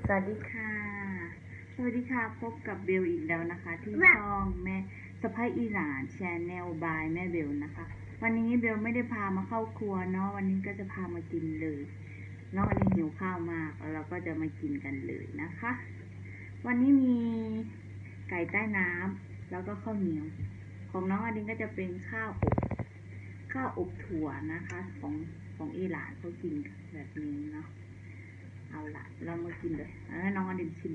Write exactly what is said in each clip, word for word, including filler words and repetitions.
สวัสดีค่ะสวัสดีค่ะพบกับเบลอีกแล้วนะคะที่ช่องแม่สะพ้ายอีหลานแชนแนลบายแม่เบลนะคะวันนี้เบลไม่ได้พามาเข้าครัวเนาะวันนี้ก็จะพามากินเลยเนาะวันนี้หิวข้าวมากแล้วเราก็จะมากินกันเลยนะคะวันนี้มีไก่ใต้น้ำแล้วก็ข้าวเหนียวของน้องอดินก็จะเป็นข้าวอบข้าวอบถั่วนะคะของของอีหลานเขากินแบบนี้เนาะเอาละเรามากินเลยแล้วน้องอดินชิม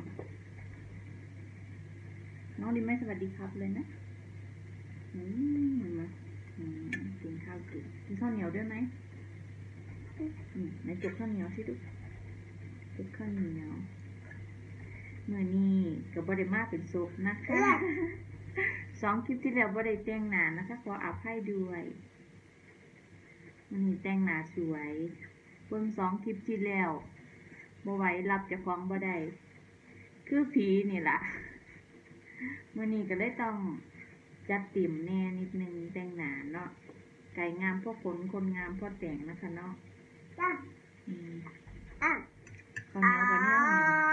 น้องอดินไม่สวัสดีครับเลยนะอืมมาอืมกินข้าวกินกินข้าวเหนียวด้วยไหมอืมไหนจกข้าวเหนียวสิลูกจกข้าวเหนียวเมื่อนี้กับบริมาเป็นซุปนะคะสองคลิปที่แล้วบริแต่งหน้านะคะขออภัยด้วยมันนี้แต่งหน้าสวยเบิ่งสองคลิปที่แล้วบ่ไหวรับเจ้าของบ่ได้คือผีนี่ล่ะมื้อนี้ก็เลยต้องจัดติ่มแน่นิดนึงแต่งหน้าเนาะไก่งามพวกคนคนงามพวกแต่งนะคะเนาะจ้ะอืมอ่ะข้าวเหนียวกับเนื้อ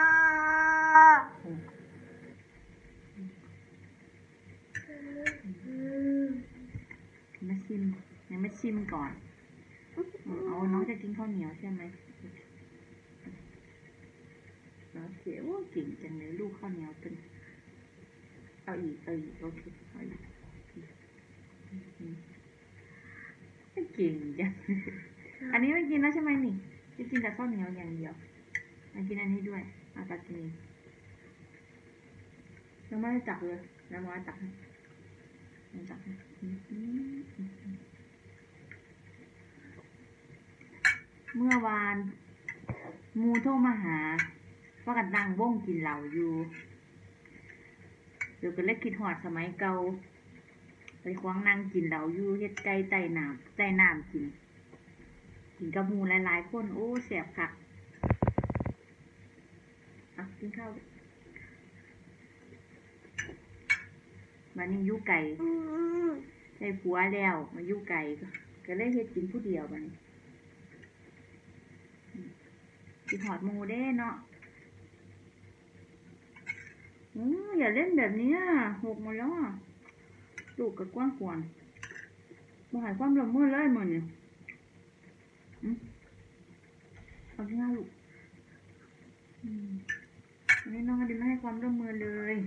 เหนียวมาชิมยังไม่ชิมก่อนเอาน้องจะกินข้าวเหนียวใช่ไหมโอเคโอ้เก่งจังเลยลูกข้าวเหนียวตึงเอาอีกเอาอีกโอเคเอาอีกเก่งจังอันนี้ไม่กินแล้วใช่ไหมนี่จะกินแต่ข้าวเหนียวอย่างเดียวมากินอันนี้ด้วยอาตักกินยังไม่ได้ตักเลยแล้วมาตักให้ตักให้เมื่อวานมูโทรมาหาว่ากันนั่งวงกินเหล้าอยู่เดี๋ยวก็เล็กคิดหอดสมัยเก่าไปคว้างนั่งกินเหล้าอยู่เฮ็ดไก่ไต่น้ำไต่น้ำกินกินกับหมูหลายๆคนโอ้แสบคักอ่ะกินข้าวมานี่ยู่ไก่ได้ผัวแล้วมายู่ไก่ก็เลยเฮ็ดกินผู้เดียวบัดนี้กินหอดหมูเด้เนาะอืออย่าเล่นแบบนี้หกหมดแล้วอ่ะลูกกับกว้างกวนมาหายความละเมิดเลยเหมือนเนี่ยอืมเอาที่หน้าลูกอืมอันนี้น้องอดินไม่ให้ความร่วมมือเลย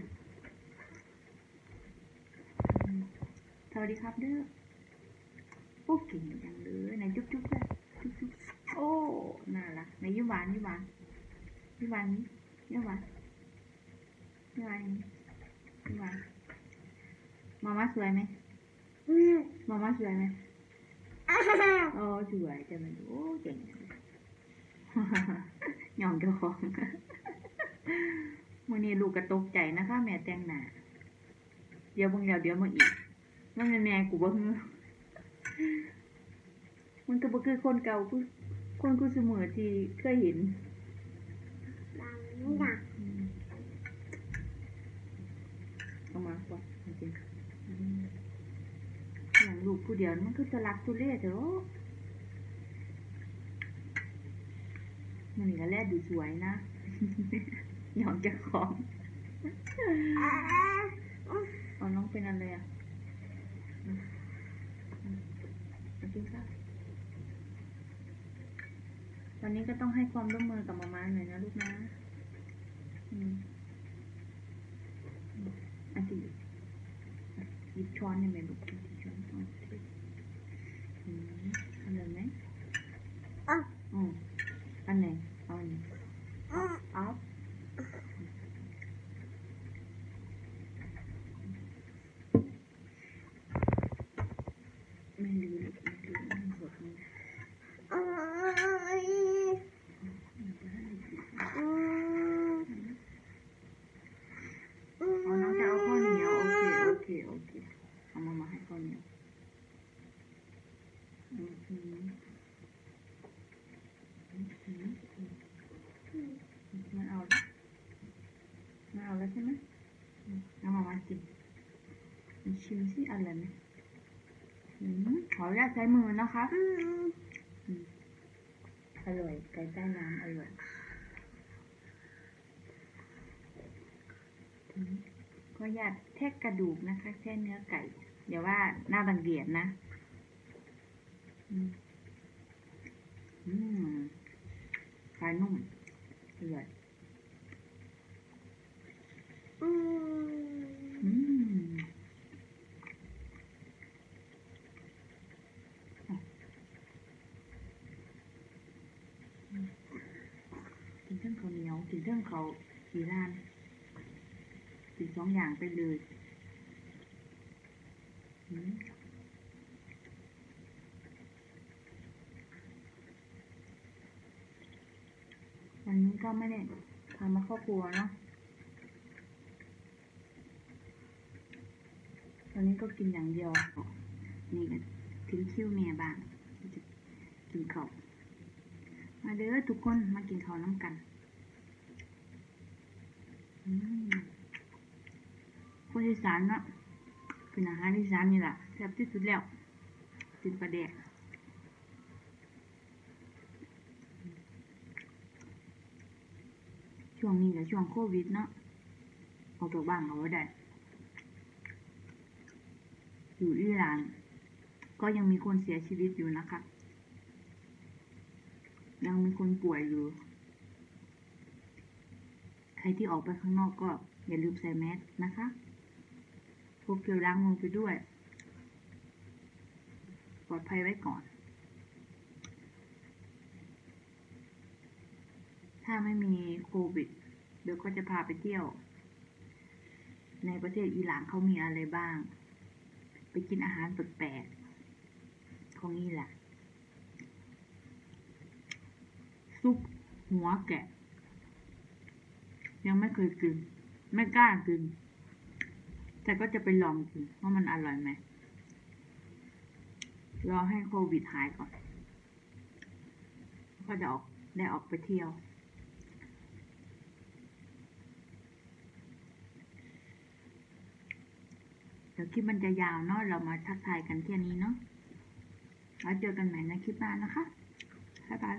สวัสดีครับเด้อโอ้เก่งจังเลยไหนจุ๊บจุ๊บเลยจุ๊บจุ๊บโอ้น่ารักไหนยิ้มหวานยิ้มหวานยิ้มหวานนี้ยิ้มหวานยิ้มหวานยิ้มหวานมาม่าสวยไหมมาม่าสวยไหมโอ้สวยจะมาดูโอ้เก่งยอมเจ้าของวันนี้ลูกกระตกใจนะคะแม่แต่งหน้าเดี๋ยวบางเดี๋ยวเดี๋ยวมาอีกนั่นแม่กูบ่ฮือมันก็บ่คือคนเก่าคือคนกูเสมอที่เคยเห็นเอามาก่อนจริงๆอย่างลูกผู้เดียวมันก็จะรักทุเรศเถอะมันนี่ก็แลดูสวยนะหยอกจะของเอาน้องเป็นอะไรอ่ะจริงค่ะวันนี้ก็ต้องให้ความร่วมมือกับมาม่าหน่อยนะลูกนะอืมอันที่หยิบช้อนยังไงลูกหยิบช้อนช้อนอืมอันไหนไหมอ่ะอืมอันไหนเอาอันนี้เอาไม่รู้ลูกไม่รู้ไม่หมดเลยเอาน้องจะเอาข้าวเหนียวโอเคโอเคโอเคเอามามาให้ข้าวเหนียวอืมอืมไม่เอาแล้วไม่เอาแล้วใช่ไหมเอามามากินชิมสิอะไรไหมขออนุญาตใช้มือนะคะอร่อยไก่ใต้น้ำอร่อยก็อยากแทกกระดูกนะคะแค่เนื้อไก่เดี๋ยวว่าหน้าบังเกียจนะอืมอืมไก่นุ่มอร่อยอืมกินเครื่องข้าวเหนียวกินเครื่องเขาสีร้านกินสองอย่างไปเลยวันนี้ก็ไม่ได้ทำมาครอบครัวเนาะตอนนี้ก็กินอย่างเดียวนี่ก็ทิ้งคิ้วเมียบ้างจะกินข้าวมาเด้อทุกคนมากินข้าวน้ำกันคนอีสานเนาะเป็นอาหารอีสานนี่แหละแซ่บที่สุดแล้วกินปลาแดกช่วงนี้กับช่วงโควิดเนาะออกจากบ้านเขาไม่ได้อยู่อิหร่านก็ยังมีคนเสียชีวิตอยู่นะคะยังมีคนป่วยอยู่ใครที่ออกไปข้างนอกก็อย่าลืมใส่แมสนะคะพกเจลล้างมือไปด้วยปลอดภัยไว้ก่อนถ้าไม่มีโควิดเดี๋ยวก็จะพาไปเที่ยวในประเทศอิหร่านเขามีอะไรบ้างไปกินอาหารแปลกๆของอิหร่านซุปหัวแกะยังไม่เคยกินไม่กล้ากินแต่ก็จะไปลองกินว่ามันอร่อยไหมรอให้โควิดหายก่อนก็จะออกได้ออกไปเที่ยวเดี๋ยวคลิปมันจะยาวเนาะเรามาทักทายกันแค่นี้เนาะแล้วเจอกันใหม่ในคลิปหน้านะคะบ๊ายบาย